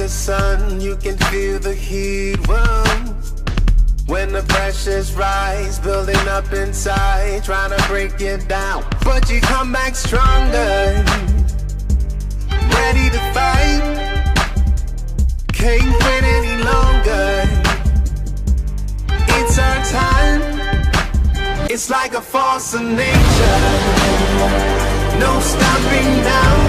the sun, you can feel the heat. Whoa. When the pressures rise, building up inside, trying to break you down, but you come back stronger, ready to fight. Can't wait any longer. It's our time. It's like a force of nature. No stopping now.